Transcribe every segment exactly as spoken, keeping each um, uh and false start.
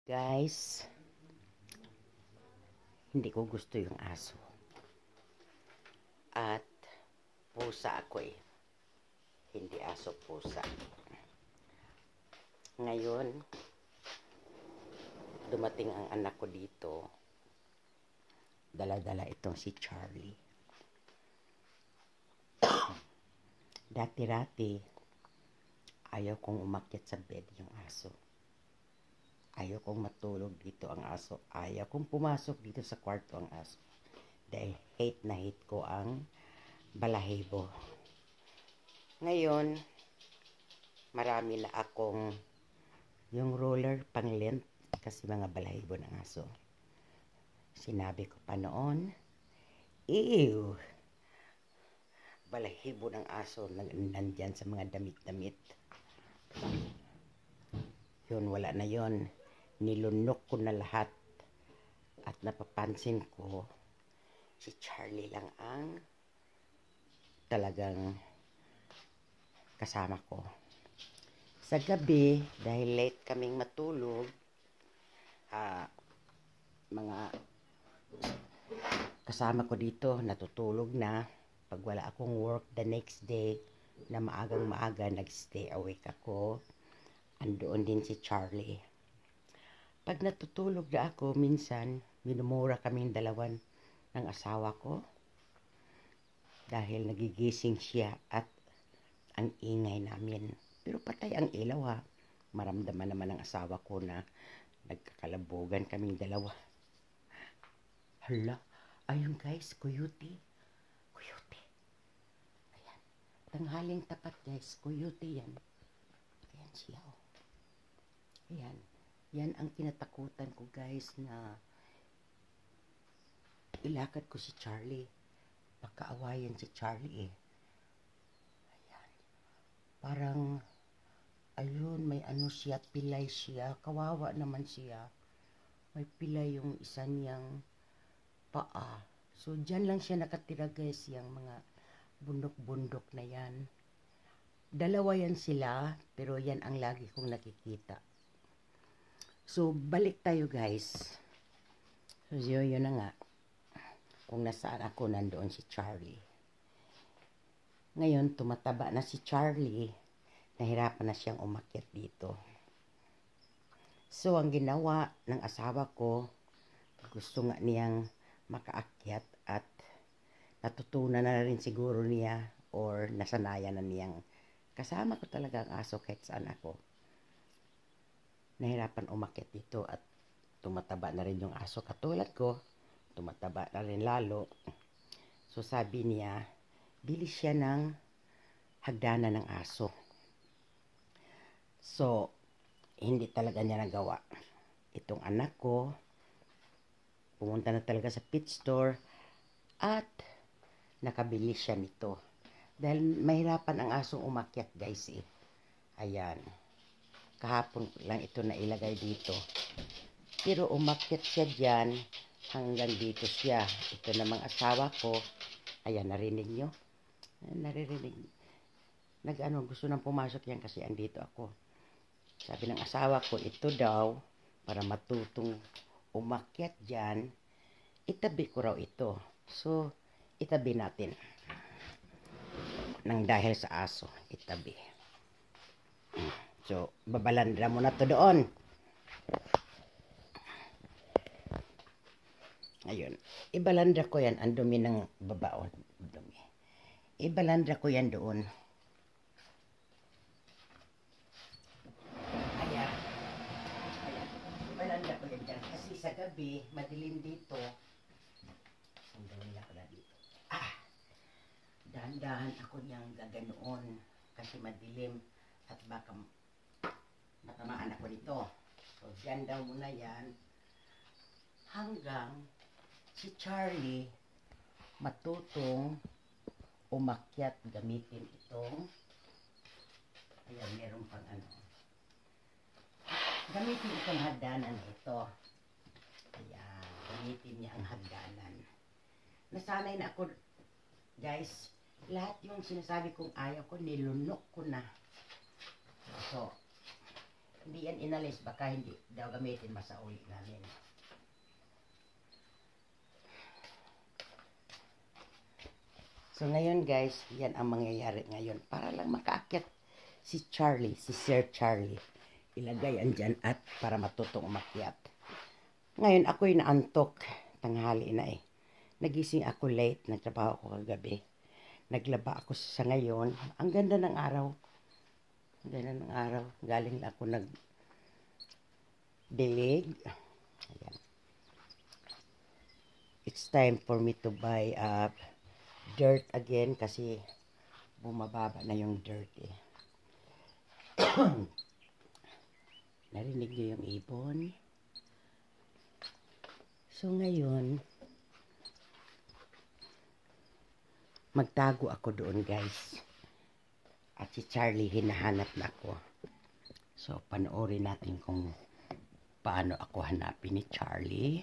Guys, hindi ko gusto yung aso. At pusa ako eh. Hindi aso, pusa. Ngayon, dumating ang anak ko dito. Dala-dala itong si Charlie. Dati-rati, ayaw kong umakyat sa bed yung aso. Ayaw kong matulog dito ang aso. Ayaw kong pumasok dito sa kwarto ang aso. Dahil hate na hate ko ang balahibo. Ngayon, marami na akong yung roller pang length kasi mga balahibo ng aso. Sinabi ko pa noon, ew! Balahibo ng aso nandyan sa mga damit-damit. Yun, wala na yun. Nilunok ko na lahat at napapansin ko si Charlie lang ang talagang kasama ko. Sa gabi, dahil late kaming matulog, uh, mga kasama ko dito natutulog na. Pag wala akong work the next day na maagang maaga, nagstay awake ako. Andoon din si Charlie. Pag natutulog na ako, minsan, minumura kaming dalawan ng asawa ko. Dahil nagigising siya at ang ingay namin. Pero patay ang ilaw ha. Maramdaman naman ng asawa ko na nagkakalabugan kaming dalawa. Hala, ayun guys, coyote. Coyote. Ayan. Tanghaling tapat guys, coyote yan. Ayan siya oh. Ayan. Yan ang kinatakutan ko guys na ilakad ko si Charlie. Pagkaawayan si Charlie eh. Ayan. Parang, ayun, may ano siya, pilay siya. Kawawa naman siya. May pilay yung isa niyang paa. So, dyan lang siya nakatira guys, yung mga bundok-bundok na yan. Dalawa yan sila, pero yan ang lagi kong nakikita. So, balik tayo guys. So, yun, yun na nga. Kung nasaan ako, nandoon si Charlie. Ngayon, tumataba na si Charlie. Nahirapan na siyang umakyat dito. So, ang ginawa ng asawa ko, gusto nga niyang makaakyat at natutunan na rin siguro niya or nasanayan na niyang kasama ko talaga ang aso kahit saan ako. Nahirapan umakyat dito at tumataba na rin yung aso katulad ko. Tumataba na rin lalo. So sabi niya, bili siya ng hagdanan ng aso. So, hindi talaga niya nagawa. Itong anak ko, pumunta na talaga sa pet store at nakabili siya nito. Dahil mahirapan ang asong umakyat guys eh. Ayan. Kahapon lang ito na ilagay dito. Pero umakyat siya dyan hanggang dito siya. Ito namang asawa ko. Ayan, narinig nyo? Naririnig. Nag-ano, gusto nang pumasok yan kasi andito ako. Sabi ng asawa ko, ito daw, para matutong umakyat dyan, itabi ko raw ito. So, itabi natin. Nang dahil sa aso, itabi. So, babalandra mo na to doon. Ayun. Ibalandra ko yan. Ang dumi ng babaon. Dumi. Ibalandra ko yan doon. Ayan. Ayan. Ibalandra ko yan dyan. Kasi sa gabi, madilim dito. Ang dumi na pala dito. Ah! Dahan-dahan ako niyang gaganoon. Kasi madilim. At baka matamaan ako dito. So, dyan daw muna yan. Hanggang si Charlie matutong umakyat gamitin itong ayan, meron pang ano. Gamitin itong hagdanan ito. Ayan, gamitin niya ang hagdanan. Nasanay na ako, guys. Lahat yung sinasabi kong ayaw ko, nilunok ko na. So, Hindi yan inalis, baka hindi daw gamitin masauli namin. So ngayon guys, yan ang mangyayari ngayon. Para lang makaakyat si Charlie, si Sir Charlie. Ilagay yan dyan at para matutong umakyat. Ngayon ako'y naantok. Tanghali na eh. Nagising ako late, nagtrabaho ako kagabi. Naglaba ako sa ngayon. Ang ganda ng araw. Ang ganda ng araw. Galing na ako nagdilig. Ayan. It's time for me to buy uh, dirt again kasi bumababa na yung dirt eh. Narinig niyo yung ibon? So ngayon, magtago ako doon guys. At si Charlie hinahanap na ako. So panoorin natin kung paano ako hanapin ni Charlie.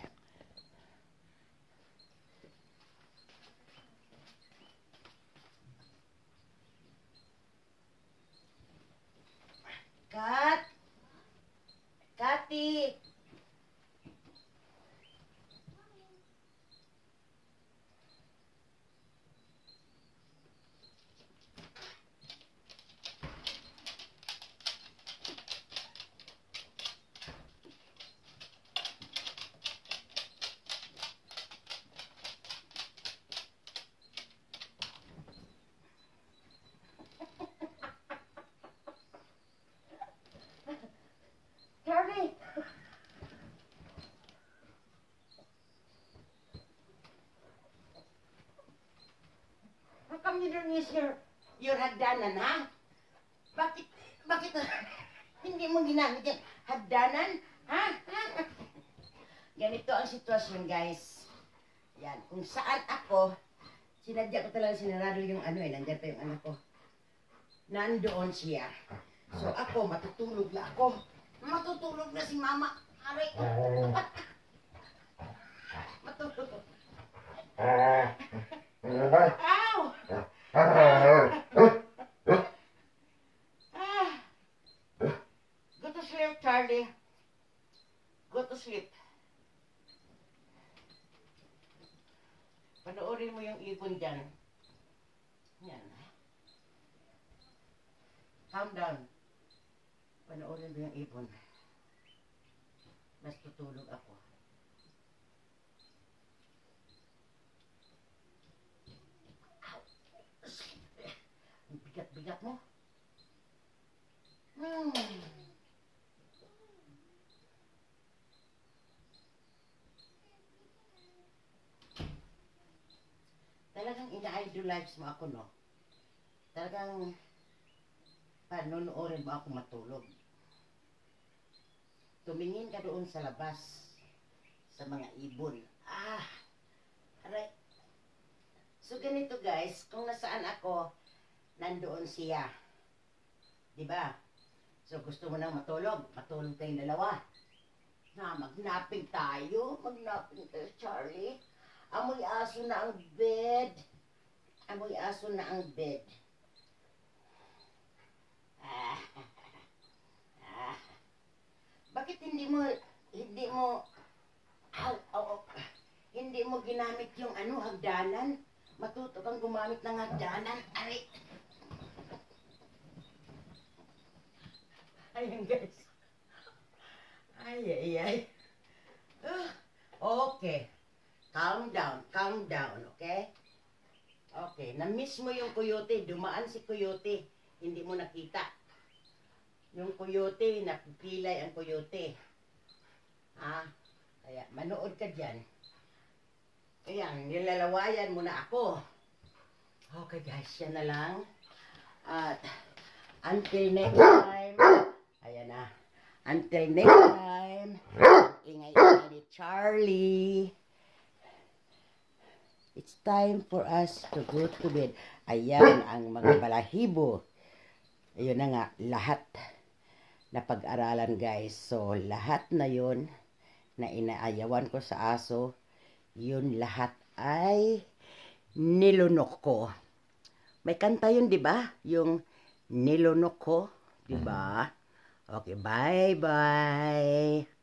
Kat! Kati! Charlie! How come you don't use your, your hagdanan, ha? Bakit, bakit hindi mo ginamit yung hagdanan, ha? Ganito ang sitwasyon, guys. Yan, kung saan ako, sinadya ko talaga sinarado yung ano eh, nandyan pa yung anak ko. Nandoon siya. So ako, matutulog na ako. Matutulog na si mama. Aray. Matutulog. Ow! Ah. Go to sleep, Charlie. Go to sleep. Panoorin mo yung ibon dyan. Yan. Calm down. Panoorin mo yung ibon. Mas tutulog ako. Ow! Ang bigat-bigat mo. Hmm. Talagang ina-idolize mo ako, no? Talagang panunuorin mo ako matulog. Tumingin ka doon sa labas sa mga ibon. Ah! Aray! So ganito guys, kung nasaan ako, nandoon siya. Diba? So gusto mo nang matulog, matulog tayong dalawa. Na, magnaping tayo. Magnaping tayo, Charlie. Amoy aso na ang bed. Amoy aso na ang bed. Ah. Ah. Bakit hindi mo, hindi mo, ah, oh, oh, hindi mo ginamit yung ano, hagdanan? Matuto kang gumamit ng hagdanan. Aray. Ayan guys. Ay, ay, ay. Uh, okay. Calm down, calm down, okay? Okay, na-miss mo yung coyote. Dumaan si coyote. Hindi mo nakita. Yung coyote, napipilay ang coyote. Ah, kaya manood ka dyan. Ayan, nilalawayan mo na ako. Okay guys, yan na lang. At until next time, ayan na. Until next time, ingay-ingay ni Charlie. It's time for us to go to bed. Ayan ang mga balahibo. Ayun na nga, lahat na pag-aralan guys. So, lahat na yun na inaayawan ko sa aso, yun lahat ay nilunok ko. May kanta yun, di ba? Yung nilunok ko, di ba? Okay, bye-bye.